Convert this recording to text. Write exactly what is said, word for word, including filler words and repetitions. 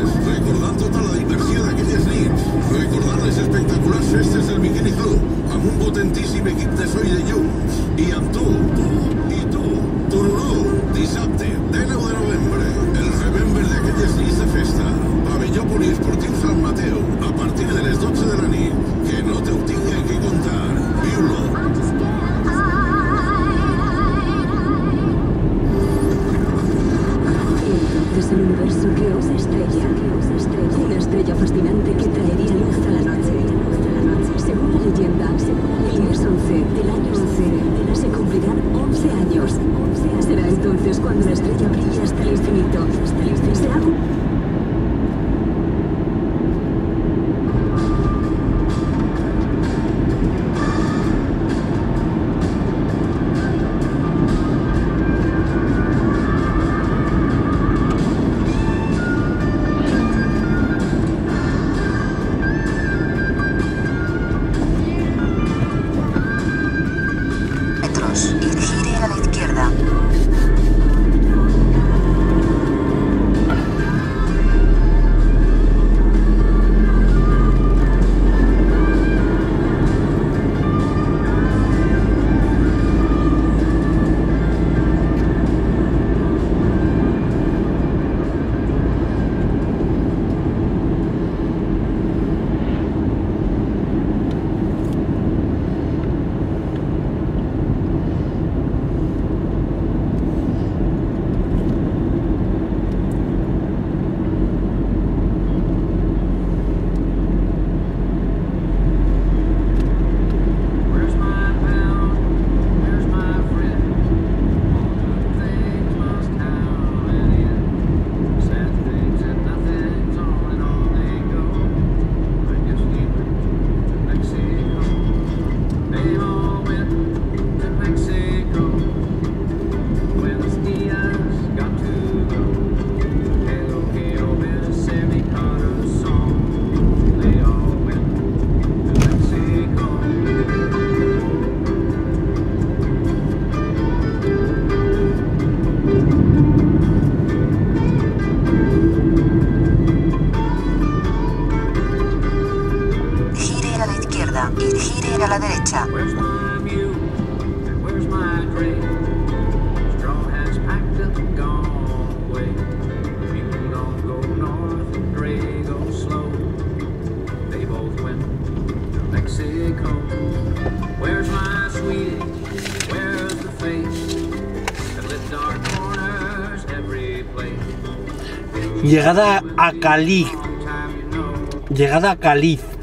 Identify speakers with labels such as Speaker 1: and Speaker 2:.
Speaker 1: Recordant tota la diversió d'aquelles nits. Recordant les espectaculars festes del Bikini Club, amb un potentíssim equip de so i de llum. I amb tu, tu i tu. Tururú, dissabte, dinou de novembre. El remember d'aquelles nits de festa. Pavelló poliesportiu Sant Mateu, a partir de les dotze de la nit. Que no te ho tingui que contar. Viu-lo.
Speaker 2: Es el universo que os estrella, que os estrella, una estrella fascinante que traería luz a la noche. Según la leyenda, el diez once del año once se cumplirán once años. Será entonces cuando la estrella brilla hasta el infinito. Será un...
Speaker 3: a la derecha.
Speaker 4: Llegada a Caliz. Llegada a Caliz.